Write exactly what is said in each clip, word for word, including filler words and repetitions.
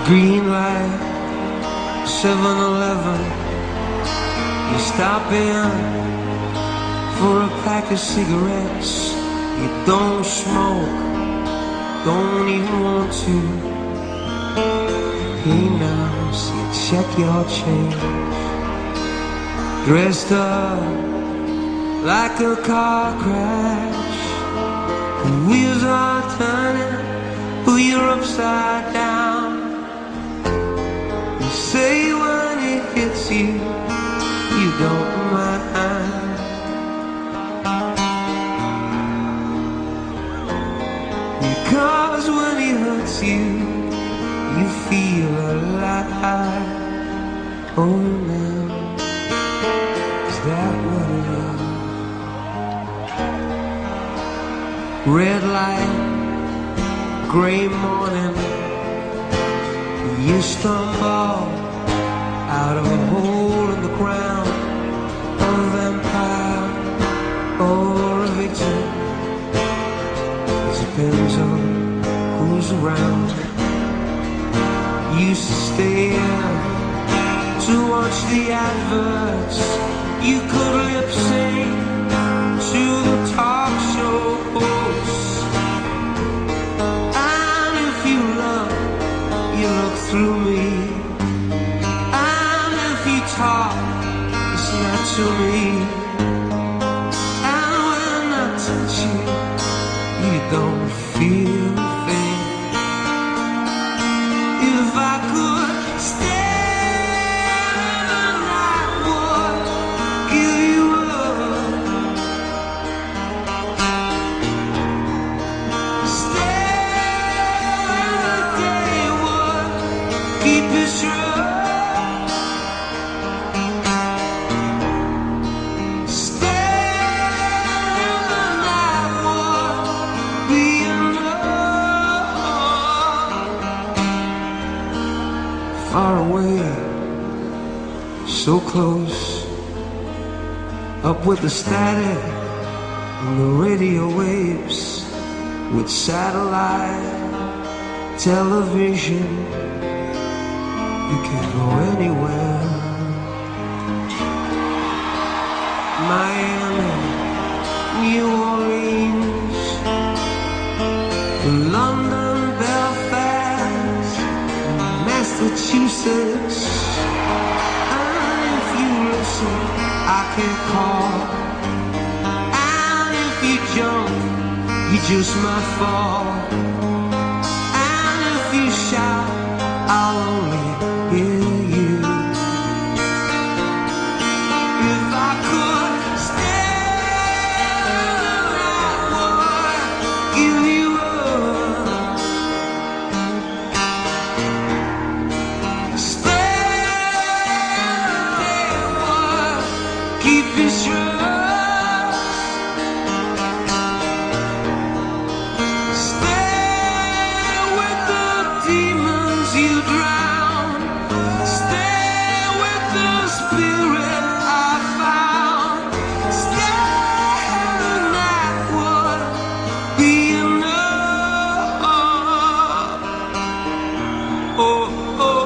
Green light, seven eleven. You stop in for a pack of cigarettes. You don't smoke, don't even want to. Hey now, so you check your change. Dressed up like a car crash. The wheels are turning, but you're upside down. You say when it hits you, you don't mind. Because when he hurts you, you feel alive. Oh now, is that what it is? Red light, gray morning. You stumble out of a hole in the ground. A vampire or a victim, it depends on who's around. Used to stay in to watch the adverts. You could lip sync to the talk show hosts. And if you love, you look through me. And if you talk, it's not to me. And when I touch you, you don't feel a thing. If I could stay and I would give you up. Stay and the day would keep you strong. Far away, so close, up with the static and the radio waves, with satellite television. You can go anywhere. Miami, New Orleans, London, Belfast, Massachusetts. And if you listen, I can call. And if you jump, you just might fall. And if you shout, I'll only hear you. If I could stay, I would give you up. Keep your trust. Stay with the demons you drown. Stay with the spirit I found. Stay and that would be enough. Oh, oh, oh.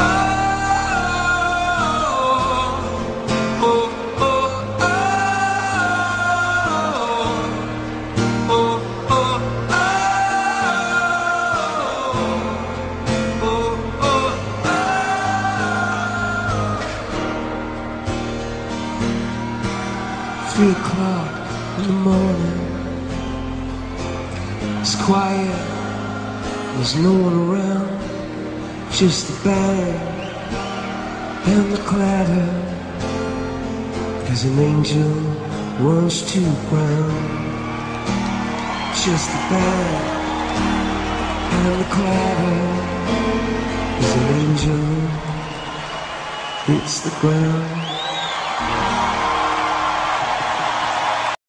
Three o'clock in the morning. It's quiet, there's no one around. Just the bang and the clatter as an angel runs to the ground. Just the bang and the clatter as an angel hits the ground.